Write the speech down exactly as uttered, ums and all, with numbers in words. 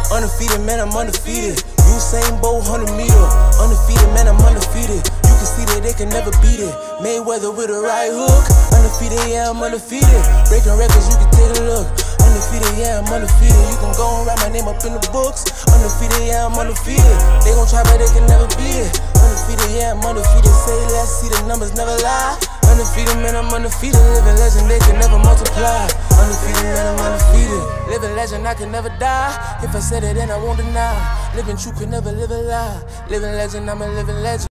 Undefeated, man, I'm undefeated. Usain Bolt, one hundred meter. Undefeated, man, I'm undefeated. You can see that they can never beat it. Mayweather with a right hook. Undefeated, yeah, I'm undefeated. Breaking records, you can take a look. Undefeated, yeah, I'm undefeated. You can go and write my name up in the books. Undefeated, yeah, I'm undefeated. They gon' try, but they can never beat it. Undefeated, yeah, I'm undefeated. Say less, see the numbers never lie. Undefeated, man, I'm undefeated. Living legend, they can never multiply. Undefeated, man, I'm undefeated. Living legend, I can never die. If I said it, then I won't deny. Living true, could never live a lie. Living legend, I'm a living legend.